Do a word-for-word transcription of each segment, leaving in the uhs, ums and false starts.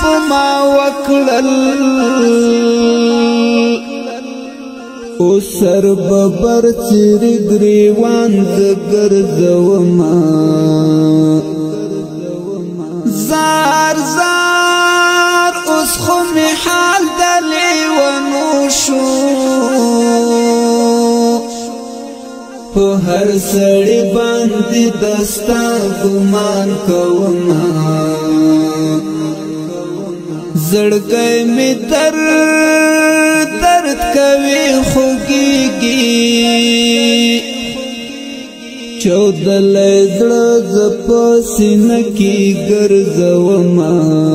پما وکړل او سر ببر چیر گریوان زګرځوما زار زار اوس خو می حال د لیونو شو په هر سړی باندې دستا ګمان کوما زړګی می تر درد کوي خوږیږي چودل زړه ز په سینه کې ګرځوما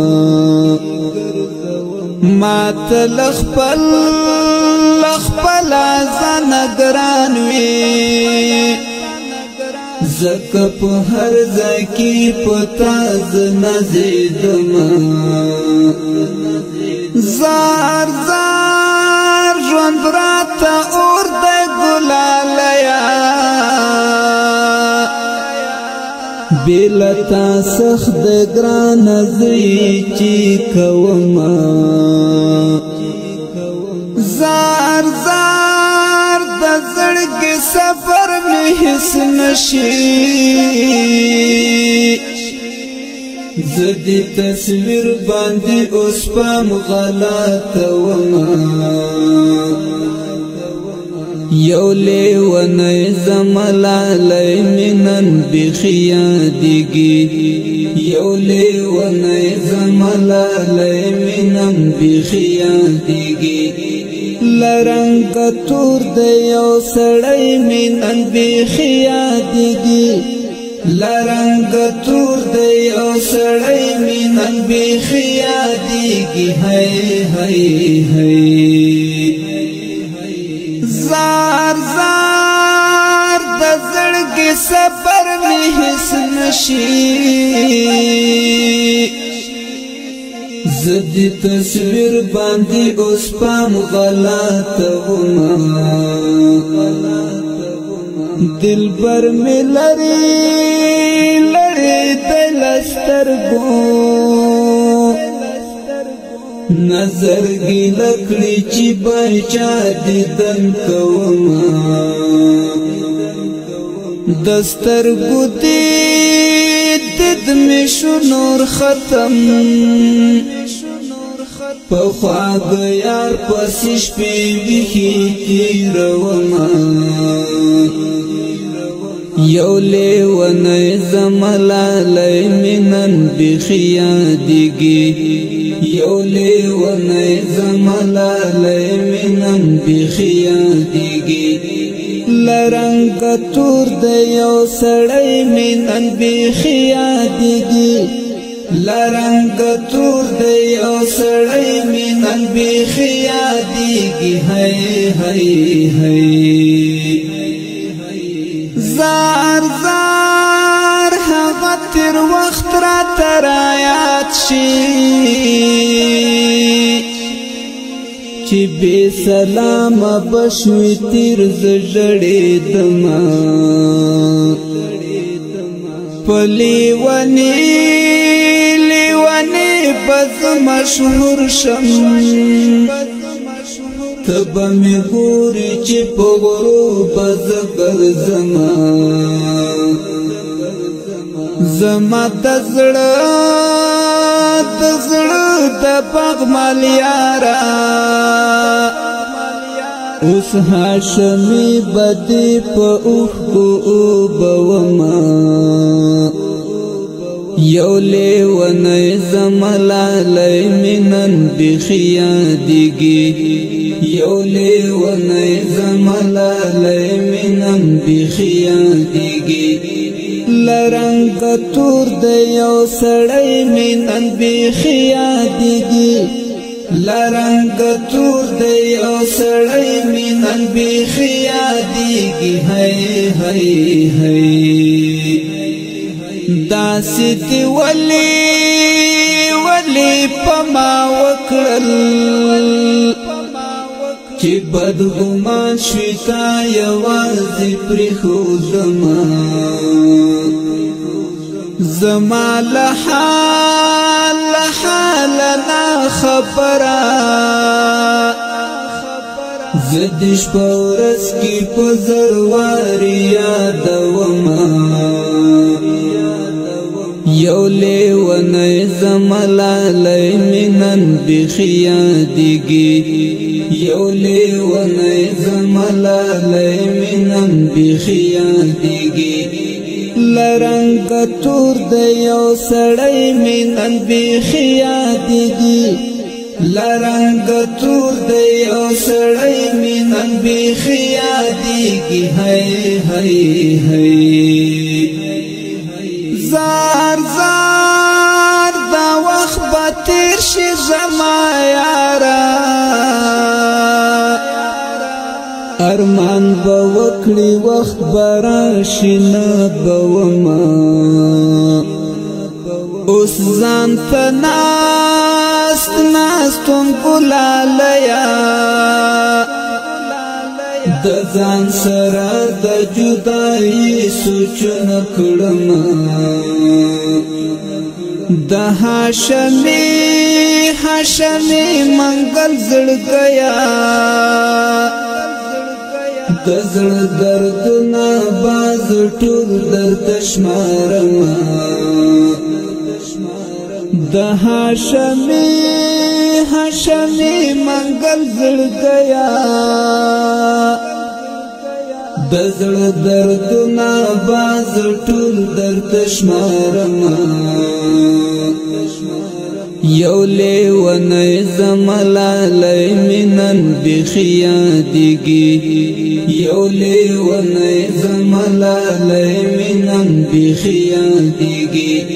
ما تل خپل خپل ځان ګران وي زکه په هر ځای کې پتا ز نزیدم زار زار ژوند راته اور د ګلالیا بیلتا سخت ګران زوی چې کوما زار زار د زړګي سفر مې هیڅ نشي زدي تصویر باندې اوس پام غلطه وما یو لیونی زملالی منن بخیادگی یو لیونی زملالی منن بخیادگی لرنگ تور د یو سړی منن بخیادگی لرنگ تور د یو سړی منن بخیادگی هی هی هی زار زار د زړګي سفر مې هیڅ نشي زدي تصویر باندې اوس پام غلطه وما دلبر مې لري لري دل سترګو نظر گیلکلی چی بچا دیدن کوما دستر گودی دید میشو نور ختم پخواب یار پسیش پی بیخی تیروما یو لیونی زملالی منن بخیادگی یو لیونی زملالی منن بخیادگی لرنگ تور د یو سړی منن بخیادگی لرنگ تور د یو سړی منن بخیادگی هی هی هی زار زار هغه تیر وخت را ترایات شي چې بے سلام بشوي تیر زړې دما پلی ونی لیونی بز مشهور شم تب می ګوري چې په غرو بز ګرځما زما د زړه د زړه د باغ مالیارا اوس هاشمي بدی په اوخ او بوما یو لیونی زملالی منن بخیادگی یو لیونی زملالی منن بخیادگی لرنگ تور د یو سړی منن بخیادگی لرنگ تور د یو سړی منن بخیادگی هی هی هی داسې دی ولی ولی پما وکړل چې بدګمان شوي تا یوازې پرېښودمه زما له حال له حال لنا خبره زدش پورس کی پزرواری یادوما یو لیونی زملالی منن بخیادگی یو لیونی زملالی منن بخیادگی لرنگ تور د یو سړی منن بخیادگی لرنگ تور د یو سړی منن بخیادگی هی هی هی زار زار دا وخت به تیر شي زما یارا ارمان به وکړي وخت به راشي نه به وما اوس ځان ته ناست ناستون ګلالیا د ځان سره د جدایي سوچونه کړم د هاشمي هاشمي منګل زړګیا د زړه دردونه باز ټول درته شمارم د هاشمي هاشمي منګل زړګیا د زړه دردونه باز ټول درته شمارم یو لیونی زملالی منن بخیادگی یو لیونی زملالی منن بخیادگی